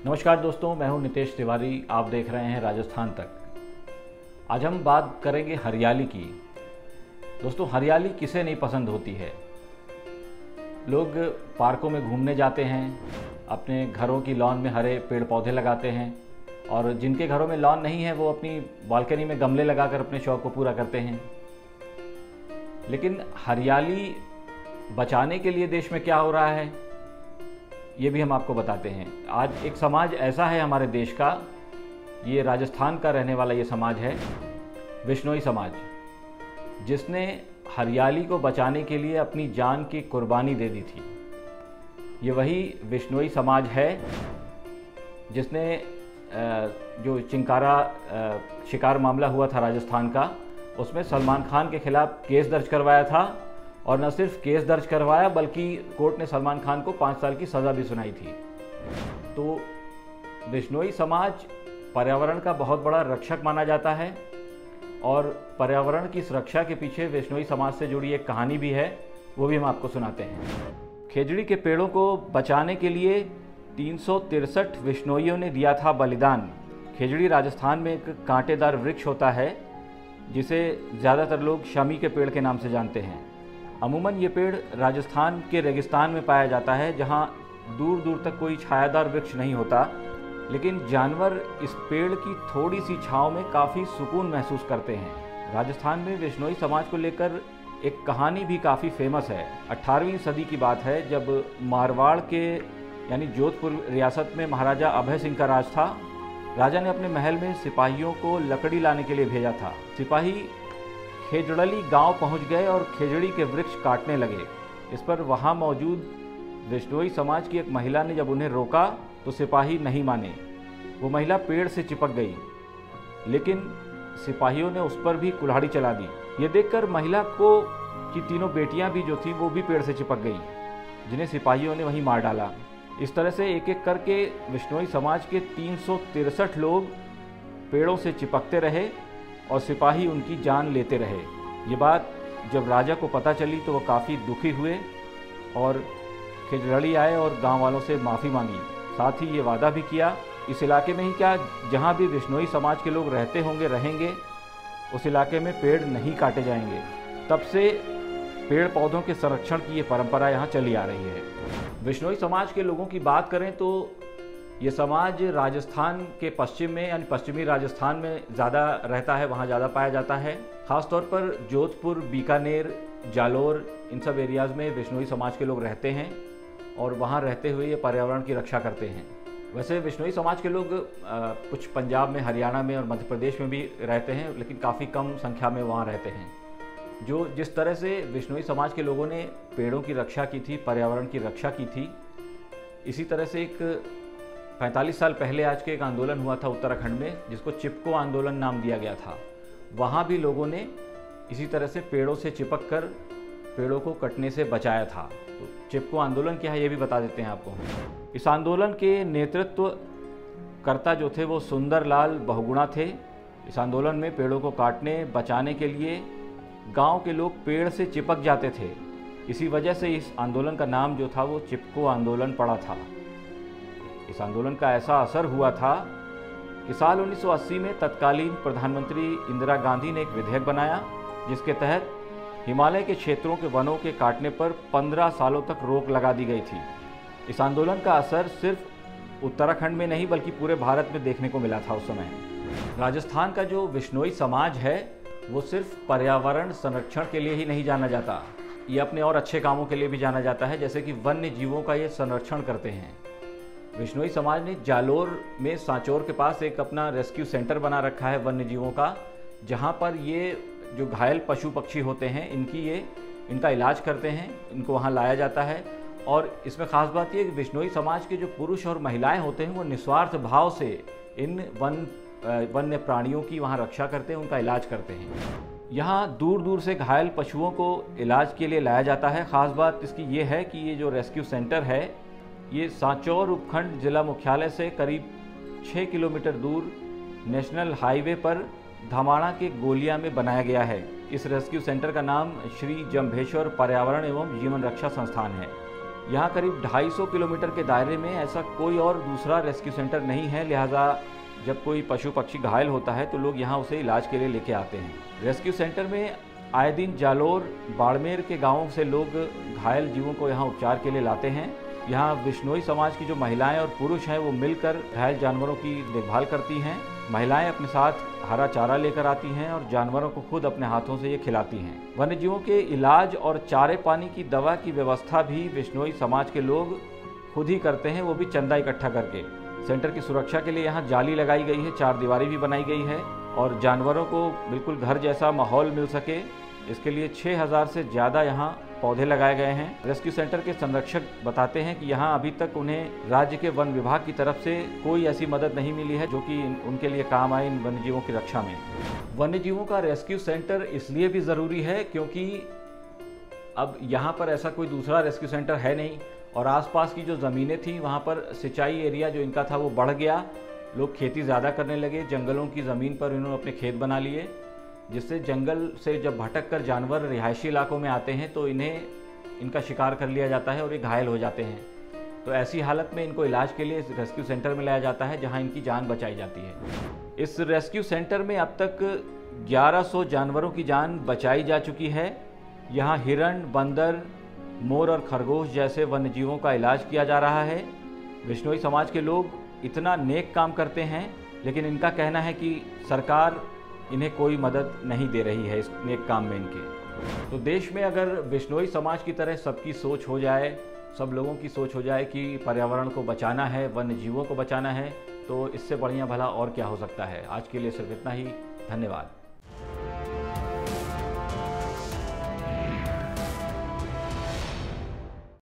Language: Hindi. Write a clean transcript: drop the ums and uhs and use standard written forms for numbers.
नमस्कार दोस्तों, मैं हूं नितेश तिवारी। आप देख रहे हैं राजस्थान तक। आज हम बात करेंगे हरियाली की। दोस्तों, हरियाली किसे नहीं पसंद होती है। लोग पार्कों में घूमने जाते हैं, अपने घरों की लॉन में हरे पेड़ पौधे लगाते हैं, और जिनके घरों में लॉन नहीं है वो अपनी बालकनी में गमले लगाकर अपने शौक को पूरा करते हैं। लेकिन हरियाली बचाने के लिए देश में क्या हो रहा है, ये भी हम आपको बताते हैं। आज एक समाज ऐसा है हमारे देश का, ये राजस्थान का रहने वाला ये समाज है, विश्नोई समाज, जिसने हरियाली को बचाने के लिए अपनी जान की कुर्बानी दे दी थी। ये वही विश्नोई समाज है जिसने जो चिंकारा शिकार मामला हुआ था राजस्थान का, उसमें सलमान खान के खिलाफ केस दर्ज करवाया था, और न सिर्फ केस दर्ज करवाया बल्कि कोर्ट ने सलमान खान को 5 साल की सज़ा भी सुनाई थी। तो विश्नोई समाज पर्यावरण का बहुत बड़ा रक्षक माना जाता है, और पर्यावरण की सुरक्षा के पीछे विश्नोई समाज से जुड़ी एक कहानी भी है, वो भी हम आपको सुनाते हैं। खेजड़ी के पेड़ों को बचाने के लिए 363 विश्नोइयों ने दिया था बलिदान। खेजड़ी राजस्थान में एक कांटेदार वृक्ष होता है जिसे ज़्यादातर लोग शमी के पेड़ के नाम से जानते हैं। अमूमन ये पेड़ राजस्थान के रेगिस्तान में पाया जाता है, जहाँ दूर दूर तक कोई छायादार वृक्ष नहीं होता, लेकिन जानवर इस पेड़ की थोड़ी सी छांव में काफ़ी सुकून महसूस करते हैं। राजस्थान में विश्नोई समाज को लेकर एक कहानी भी काफ़ी फेमस है। 18वीं सदी की बात है, जब मारवाड़ के यानी जोधपुर रियासत में महाराजा अभय सिंह का राज था। राजा ने अपने महल में सिपाहियों को लकड़ी लाने के लिए भेजा था। सिपाही खेजड़ली गांव पहुंच गए और खेजड़ी के वृक्ष काटने लगे। इस पर वहां मौजूद विश्नोई समाज की एक महिला ने जब उन्हें रोका तो सिपाही नहीं माने। वो महिला पेड़ से चिपक गई, लेकिन सिपाहियों ने उस पर भी कुल्हाड़ी चला दी। ये देखकर महिला को की तीनों बेटियां भी जो थी वो भी पेड़ से चिपक गई, जिन्हें सिपाहियों ने वहीं मार डाला। इस तरह से एक एक करके विश्नोई समाज के 363 लोग पेड़ों से चिपकते रहे और सिपाही उनकी जान लेते रहे। ये बात जब राजा को पता चली तो वो काफ़ी दुखी हुए और खेजड़ी आए और गांव वालों से माफ़ी मांगी। साथ ही ये वादा भी किया, इस इलाके में ही क्या, जहाँ भी विश्नोई समाज के लोग रहते होंगे रहेंगे, उस इलाके में पेड़ नहीं काटे जाएंगे। तब से पेड़ पौधों के संरक्षण की ये परंपरा यहाँ चली आ रही है। विश्नोई समाज के लोगों की बात करें तो ये समाज राजस्थान के पश्चिम में यानी पश्चिमी राजस्थान में ज़्यादा रहता है, वहाँ ज़्यादा पाया जाता है। ख़ास तौर पर जोधपुर, बीकानेर, जालोर, इन सब एरियाज़ में विश्नोई समाज के लोग रहते हैं, और वहाँ रहते हुए ये पर्यावरण की रक्षा करते हैं। वैसे विश्नोई समाज के लोग कुछ पंजाब में, हरियाणा में और मध्य प्रदेश में भी रहते हैं, लेकिन काफ़ी कम संख्या में वहाँ रहते हैं। जो जिस तरह से विश्नोई समाज के लोगों ने पेड़ों की रक्षा की थी, पर्यावरण की रक्षा की थी, इसी तरह से एक 45 साल पहले आज के एक आंदोलन हुआ था उत्तराखंड में, जिसको चिपको आंदोलन नाम दिया गया था। वहाँ भी लोगों ने इसी तरह से पेड़ों से चिपक कर पेड़ों को कटने से बचाया था। तो चिपको आंदोलन क्या है ये भी बता देते हैं आपको। इस आंदोलन के नेतृत्व कर्ता जो थे वो सुंदरलाल बहुगुणा थे। इस आंदोलन में पेड़ों को काटने बचाने के लिए गांव के लोग पेड़ से चिपक जाते थे। इसी वजह से इस आंदोलन का नाम जो था वो चिपको आंदोलन पड़ा था। इस आंदोलन का ऐसा असर हुआ था कि साल 1980 में तत्कालीन प्रधानमंत्री इंदिरा गांधी ने एक विधेयक बनाया, जिसके तहत हिमालय के क्षेत्रों के वनों के काटने पर 15 सालों तक रोक लगा दी गई थी। इस आंदोलन का असर सिर्फ उत्तराखंड में नहीं बल्कि पूरे भारत में देखने को मिला था उस समय। राजस्थान का जो विश्नोई समाज है वो सिर्फ पर्यावरण संरक्षण के लिए ही नहीं जाना जाता, ये अपने और अच्छे कामों के लिए भी जाना जाता है, जैसे कि वन्य जीवों का ये संरक्षण करते हैं। विश्नोई समाज ने जालोर में सांचौर के पास एक अपना रेस्क्यू सेंटर बना रखा है वन्य जीवों का, जहाँ पर ये जो घायल पशु पक्षी होते हैं इनका इलाज करते हैं, इनको वहाँ लाया जाता है। और इसमें ख़ास बात ये कि विश्नोई समाज के जो पुरुष और महिलाएं होते हैं वो निस्वार्थ भाव से इन वन्य प्राणियों की वहाँ रक्षा करते हैं, उनका इलाज करते हैं। यहाँ दूर दूर से घायल पशुओं को इलाज के लिए लाया जाता है। ख़ास बात इसकी ये है कि ये जो रेस्क्यू सेंटर है ये सांचौर उपखंड जिला मुख्यालय से करीब 6 किलोमीटर दूर नेशनल हाईवे पर धमाणा के गोलिया में बनाया गया है। इस रेस्क्यू सेंटर का नाम श्री जम्भेश्वर पर्यावरण एवं जीवन रक्षा संस्थान है। यहाँ करीब 250 किलोमीटर के दायरे में ऐसा कोई और दूसरा रेस्क्यू सेंटर नहीं है, लिहाजा जब कोई पशु पक्षी घायल होता है तो लोग यहाँ उसे इलाज के लिए लेके आते हैं। रेस्क्यू सेंटर में आए दिन जालोर, बाड़मेर के गांवों से लोग घायल जीवों को यहाँ उपचार के लिए लाते हैं। यहाँ बिश्नोई समाज की जो महिलाएं और पुरुष हैं वो मिलकर घायल जानवरों की देखभाल करती हैं। महिलाएं अपने साथ हरा चारा लेकर आती हैं और जानवरों को खुद अपने हाथों से ये खिलाती हैं। वन्य जीवों के इलाज और चारे पानी की दवा की व्यवस्था भी बिश्नोई समाज के लोग खुद ही करते हैं, वो भी चंदा इकट्ठा करके। सेंटर की सुरक्षा के लिए यहाँ जाली लगाई गई है, 4 दीवारी भी बनाई गई है और जानवरों को बिल्कुल घर जैसा माहौल मिल सके इसके लिए 6000 से ज़्यादा यहाँ पौधे लगाए गए हैं। रेस्क्यू सेंटर के संरक्षक बताते हैं कि यहाँ अभी तक उन्हें राज्य के वन विभाग की तरफ से कोई ऐसी मदद नहीं मिली है जो कि उनके लिए काम आए इन वन्यजीवों की रक्षा में। वन्यजीवों का रेस्क्यू सेंटर इसलिए भी ज़रूरी है क्योंकि अब यहाँ पर ऐसा कोई दूसरा रेस्क्यू सेंटर है नहीं और आसपास की जो ज़मीनें थी वहाँ पर सिंचाई एरिया जो इनका था वो बढ़ गया, लोग खेती ज़्यादा करने लगे, जंगलों की ज़मीन पर इन्होंने अपने खेत बना लिए, जिससे जंगल से जब भटक कर जानवर रिहायशी इलाकों में आते हैं तो इनका शिकार कर लिया जाता है और ये घायल हो जाते हैं। तो ऐसी हालत में इनको इलाज के लिए इस रेस्क्यू सेंटर में लाया जाता है जहां इनकी जान बचाई जाती है। इस रेस्क्यू सेंटर में अब तक 1100 जानवरों की जान बचाई जा चुकी है। यहाँ हिरण, बंदर, मोर और खरगोश जैसे वन्यजीवों का इलाज किया जा रहा है। बिश्नोई समाज के लोग इतना नेक काम करते हैं, लेकिन इनका कहना है कि सरकार इन्हें कोई मदद नहीं दे रही है इस नेक काम में इनके। तो देश में अगर बिश्नोई समाज की तरह सबकी सोच हो जाए, सब लोगों की सोच हो जाए कि पर्यावरण को बचाना है, वन्य जीवों को बचाना है, तो इससे बढ़िया भला और क्या हो सकता है। आज के लिए सिर्फ इतना ही। धन्यवाद।